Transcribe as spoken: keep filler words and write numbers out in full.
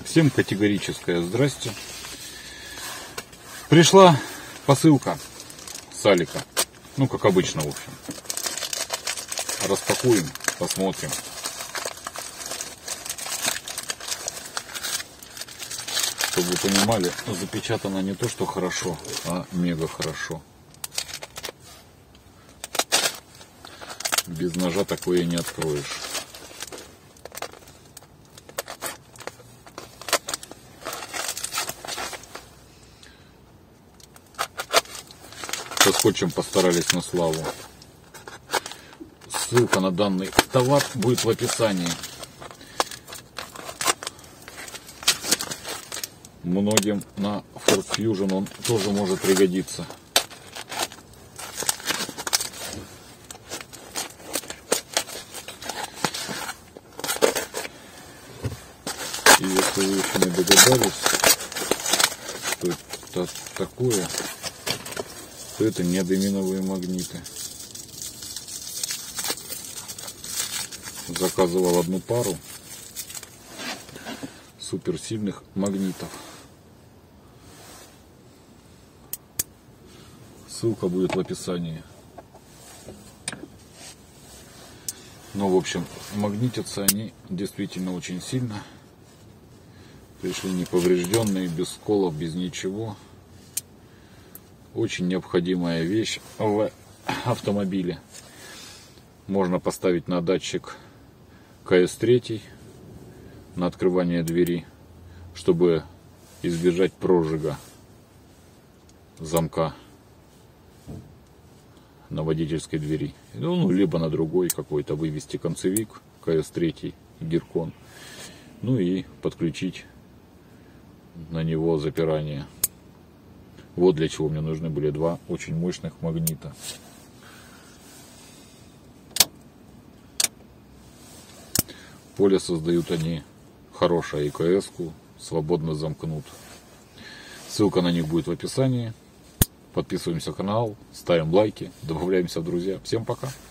Всем категорическое здрасте. Пришла посылка с Алика. Ну, как обычно, в общем. Распакуем, посмотрим. Чтобы вы понимали, запечатано не то, что хорошо, а мега хорошо. Без ножа такое не откроешь. Со скотчем постарались на славу. Ссылка на данный товар будет в описании. Многим на Ford Fusion он тоже может пригодиться. И если вы еще не догадались, что это такое, то это неодиминовые магниты. Заказывал одну пару суперсильных магнитов. Ссылка будет в описании. Ну, в общем, магнитятся они действительно очень сильно. Пришли неповрежденные, без сколов, без ничего. Очень необходимая вещь в автомобиле. Можно поставить на датчик ка эс три на открывание двери, чтобы избежать прожига замка на водительской двери. Ну, либо на другой какой-то вывести концевик ка эс три гиркон. Ну и подключить на него запирание. Вот для чего мне нужны были два очень мощных магнита. Поле создают они хорошее, и ка эс-ку свободно замкнут. Ссылка на них будет в описании. Подписываемся на канал, ставим лайки, добавляемся в друзья. Всем пока!